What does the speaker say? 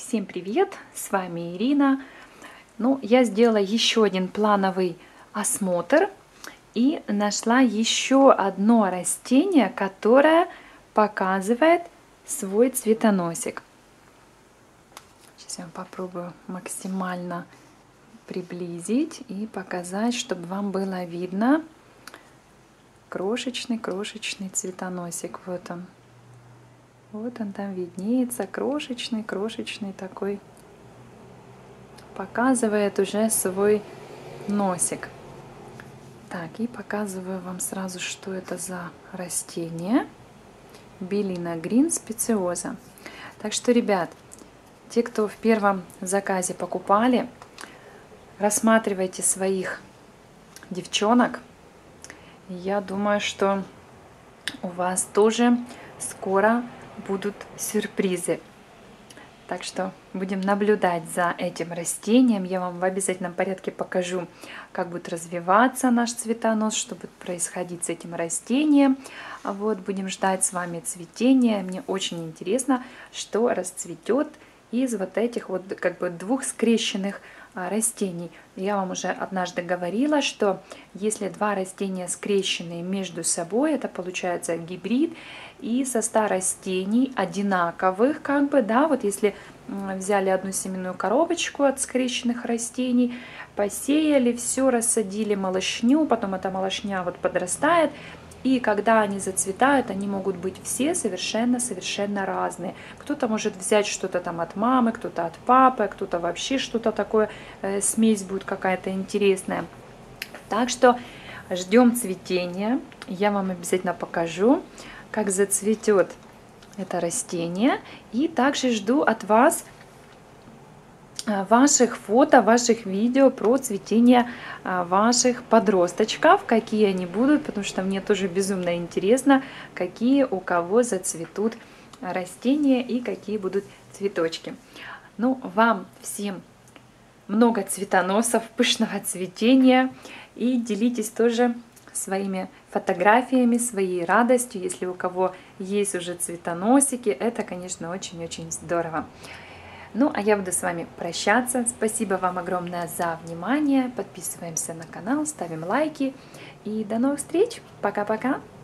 Всем привет! С вами Ирина. Я сделала еще один плановый осмотр и нашла еще одно растение, которое показывает свой цветоносик. Сейчас я вам попробую максимально приблизить и показать, чтобы вам было видно крошечный цветоносик. Вот он там виднеется, крошечный такой, показывает уже свой носик. Так, и показываю вам сразу, что это за растение. Белина грин специоза. Так что, ребят, те, кто в первом заказе покупали, рассматривайте своих девчонок. Я думаю, что у вас тоже скоро будут сюрпризы. Так что будем наблюдать за этим растением. Я вам в обязательном порядке покажу, как будет развиваться наш цветонос, что будет происходить с этим растением. Будем ждать с вами цветения. Мне очень интересно, что расцветет из этих двух скрещенных растений. Я вам уже однажды говорила, что если два растения скрещенные между собой, это получается гибрид, и со 100 растений одинаковых, если взяли одну семенную коробочку от скрещенных растений, посеяли, все рассадили малышню, потом эта малышня подрастает, и когда они зацветают, они могут быть все совершенно разные. Кто-то может взять что-то там от мамы, кто-то от папы, кто-то вообще что-то такое, смесь будет какая-то интересная. Так что ждем цветения. Я вам обязательно покажу, как зацветет это растение. И также жду от вас ваших фото, ваших видео про цветение ваших подросточков, какие они будут, потому что мне тоже безумно интересно, какие у кого зацветут растения и какие будут цветочки. Вам всем много цветоносов, пышного цветения, и делитесь тоже своими фотографиями, своей радостью, если у кого есть уже цветоносики, это, конечно, очень-очень здорово. А я буду с вами прощаться. Спасибо вам огромное за внимание. Подписываемся на канал, ставим лайки. И до новых встреч. Пока-пока.